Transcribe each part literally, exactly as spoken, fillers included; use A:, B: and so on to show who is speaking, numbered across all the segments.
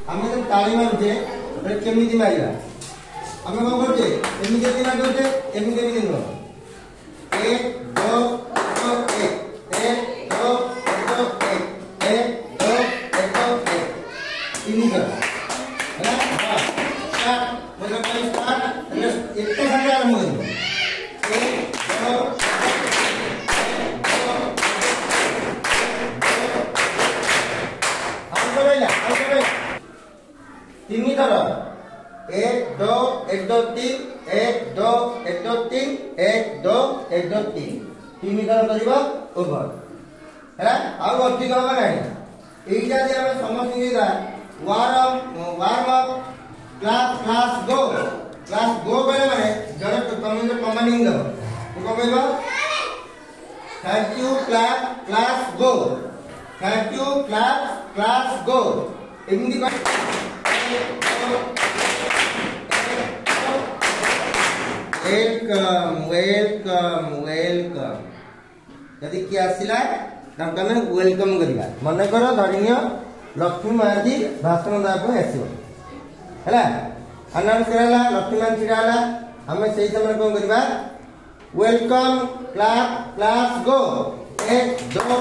A: आम जो ताली मारुचे केमी मारिबा आम कौन करुचे एमती मारे एमती नुह एक दो एक एक दो एक एक दो एक एक तीन थर एक संगे आरंभ कर एक दो तीन थर एक दो एक दो तीन एक दो एक दो तीन एक दो एक दो तीन तीन थर कर ओभर है आउ अधिक हम ना यही आम समस्त warm warm up class class go class go बेले माने जड़े तुम जो कमांडिंग दो तो कौन कहबो thank you class class go thank you class class go एमती वेलकम वेलकम वेलकम यदि किए आसला वेलकम करवा मन कर धरिनिय लक्ष्मी महांती भाषण देवाई आसो है अनाउंस कराला लक्ष्मी महांती छिड़ा आम से समय कौन करवा वेलकम क्लास क्लास गो एक दो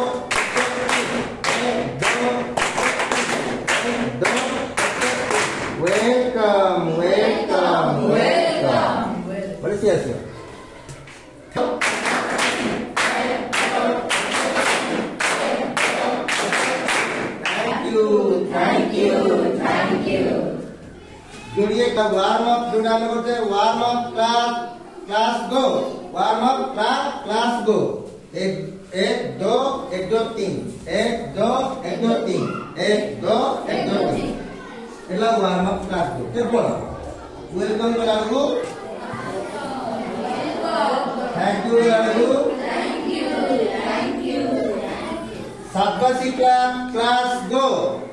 A: एक दो दो वेलकम वेलकम वेलकम बोले सी आसियो thank you thank you thank you जोड़िए का वार्म अप जोड़ा हम करते warm up class class go warm up class class go एक एक दो एक दो तीन एक दो एक दो तीन एक दो एक दो तीन एला वार्म अप क्लास गो फिर बोलो वेलकम करा thank you thank you thank you शाबाशी क्लास क्लास गो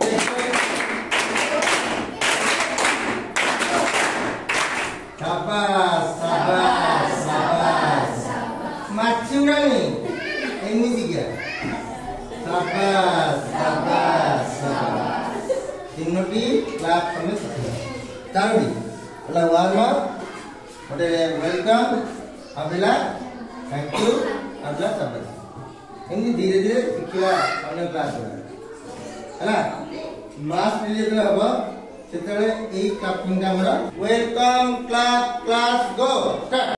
A: शाबाश शाबाश शाबाश माचिंगानी एमिति क्या शाबाश शाबाश शाबाश तीनोटी क्लास हमें सीखा चारोटी अला वार्म अप ओटे वेलकम अबला थैंक यू अबला शाबाश एमती धीरे धीरे शिखा अन्य क्लास है मास रिलेटेड हम से क्लापिंग वेलकम क्लास क्लास गो।